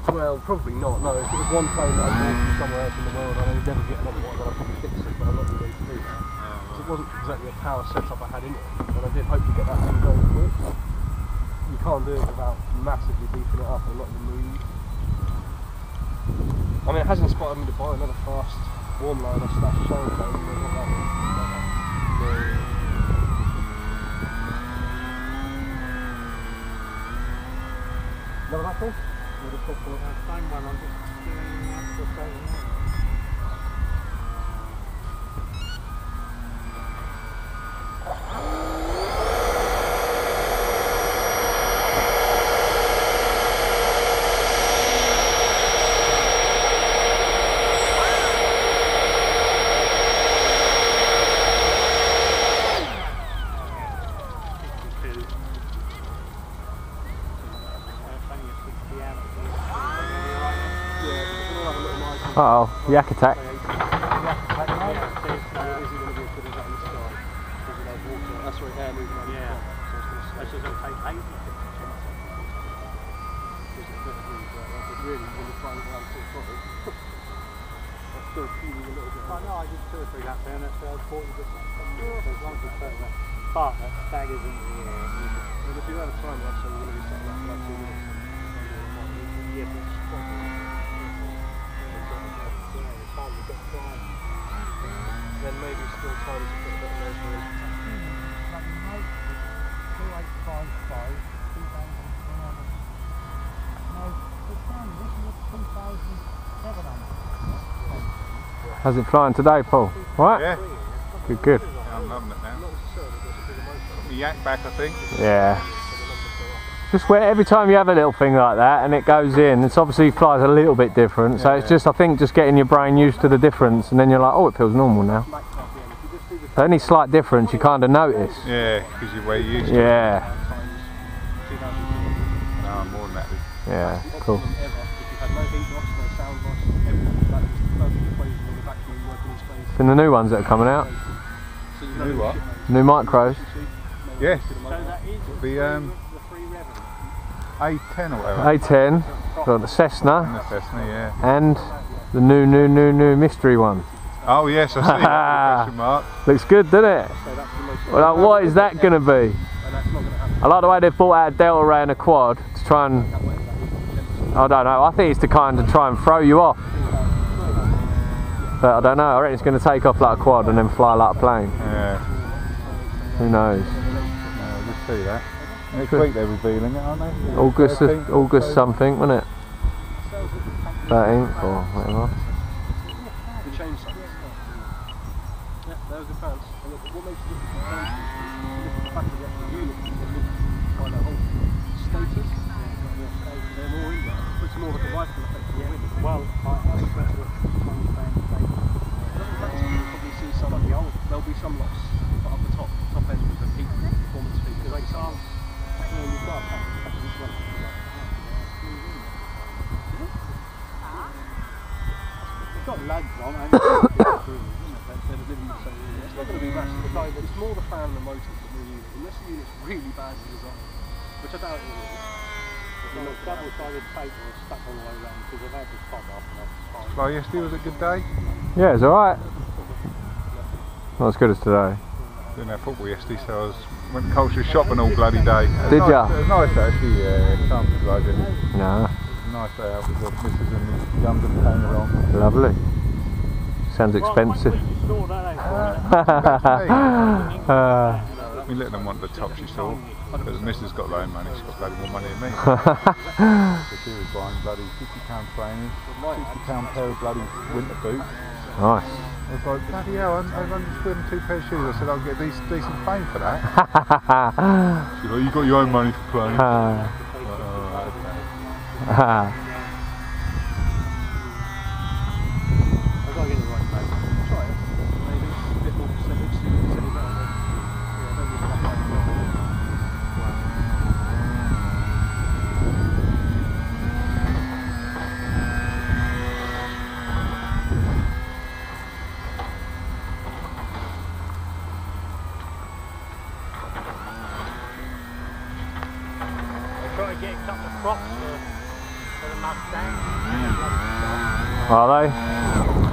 Well, probably not, no. If it was one plane that I bought from somewhere else in the world, I'd never get another one, then I'd probably fix it, but I'm not going to do that. Because it wasn't exactly a power setup I had in it, and I did hope to get that thing going quick. You can't do it without massively beefing it up and letting it move. I mean, it has inspired me to buy another fast warm liner / shell plane, but not that one. Another apple? Same one, I'm just doing the same. Uh oh, yak attack. That's right, air moving on. Yeah. That's just going to take ages. Really, when you're flying around full throttle, I'm still feeling a little bit. I know, I did 2 or 3 laps there and that's where I was 40%. So as long as it's certain that part that staggers into the air. And if you had a time lapse, then you're going to be something like 2 minutes. Yeah, but it's time to get flying. Then maybe still time to put a bit of nose in. 2855, 2,700. No, it's fine. This is 2,700. How's it flying today, Paul? Right? Yeah. Good, good. Yeah, I'm loving it now. Got the yak back, I think. Yeah. Just where every time you have a little thing like that and it goes in, it's obviously flies a little bit different. So it's just, I think, just getting your brain used to the difference, and then you're like, oh, it feels normal now. So any slight difference you kind of notice. Yeah, because you're way used to it. Yeah. No, I'm more than happy. Yeah, cool. And the new ones that are coming out. New what? New micros. Yes. So that is The the free revenue. A10 or whatever. A10, got the Cessna, And the Cessna, yeah. and the new mystery one. Oh yes, I see. Question mark. Looks good, doesn't it? Well, like, what is that going to be? I like the way they've brought out a Delta Ray and a quad to try and, I don't know, I think it's to kind of try and throw you off. But I don't know, I reckon it's going to take off like a quad and then fly like a plane. Yeah. Who knows? No, we'll see that. Next week they're revealing it, aren't they? August, 13th, August something, wasn't it? 13th or whatever. The chain size. Yeah, those are fans. And what makes it different from the fact of the actual unit, by that whole status, they're more in there. It's more like a rifle effect than a wind. Well, I expect to understand the state. You'll probably see some of the old, there'll be some lots up the top end of the peak performance peak. Because they can't, you've got a package as well. It's got lugs on, and They're living the same unit. It's not going to be massive, but it's more the fan and the motors than the unit. Unless the unit's really badly designed, which I doubt it is. the double-sided tape was stuck all the way around because they've had this pop off and that's fine. Fly yesterday, was it a good day? Yeah, it's alright. Not as good as today. Doing our football yesterday, so I went culture shopping all bloody day. Did ya? It was nice actually, yeah. Can't like it. No, Nice day out with the missus and the youngest came along. lovely. Sounds expensive. We let them want the top she saw, but the missus got loan money, she's got bloody more money than me. So she was buying bloody £50 trainers, £60 pair of bloody winter boots. Nice. I was like, bloody hell, I'm £100 and 2 pairs of shoes. I said, I'll get decent fame for that. She's like, you got your own money for clothes. I've got to get the right place. Try it. Maybe a bit more percentage, so you can send it better. Yeah, don't need that much. I'll try to get a couple of crops for Are they?